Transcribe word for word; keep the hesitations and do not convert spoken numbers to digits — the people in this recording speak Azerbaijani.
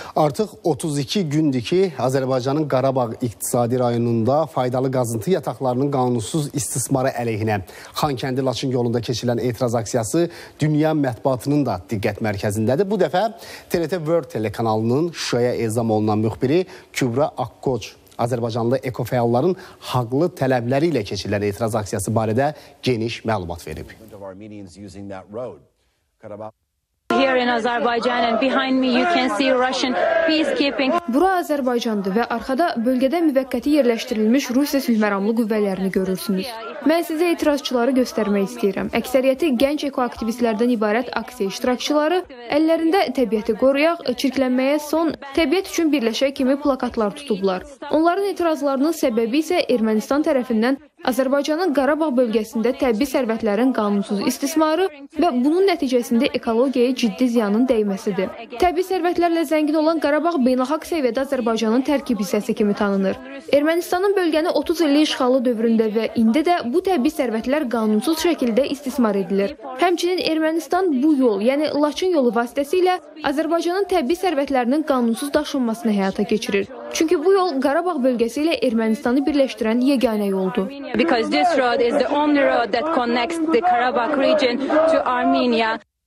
Artıq otuz iki gündür ki Azərbaycanın Qarabağ iqtisadi rayonunda faydalı qazıntı yataqlarının qanunsuz istismarı əleyhinə Xankəndi-Laçın yolunda keçirilən etiraz aksiyası dünya mətbuatının da diqqət mərkəzindədir. Bu dəfə T R T World telekanalının Şuşaya ezam olunan müxbiri Kübra Akkoç Azərbaycanlı ekofəalların haqlı tələbləri ilə keçirilən etiraz aksiyası barədə geniş məlumat verib. Here in Azerbaijan and behind me you can see Russian peacekeeping. Bura Azərbaycandır və arxada bölgədə müvəqqəti yerləşdirilmiş Rusiya sülhməramlı qüvvələrini görürsünüz. Mən sizə etirazçıları göstərmək istəyirəm. Əksəriyyəti gənc ekoaktivistlərdən ibarət aksiya iştirakçıları əllərində təbiəti qoruyaq, çirklənməyə son, təbiət üçün birləşək kimi plakatlar tutublar. Onların etirazlarının səbəbi isə Ermənistan tərəfindən Azərbaycanın Qarabağ bölgəsində təbii sərvətlərin qanunsuz istismarı və bunun nəticəsində ekologiyaya ciddi ziyanın dəyməsidir. Təbii sərvətlərlə zəngin olan Qarabağ beynəlxalq səviyyədə Azərbaycanın tərkib hissəsi kimi tanınır. Ermənistanın bölgəni otuz illik işğalı dövründə və indi də bu təbii sərvətlər qanunsuz şəkildə istismar edilir. Həmçinin Ermənistan bu yol, yəni Laçın yolu vasitəsilə Azərbaycanın təbii sərvətlərinin qanunsuz daşınmasını həyata keçirir. Çünki bu yol Qarabağ bölgəsi ilə Ermənistanı birləşdirən yeganə yoldur. Because this road is the only road that connects the Karabakh region to Armenia.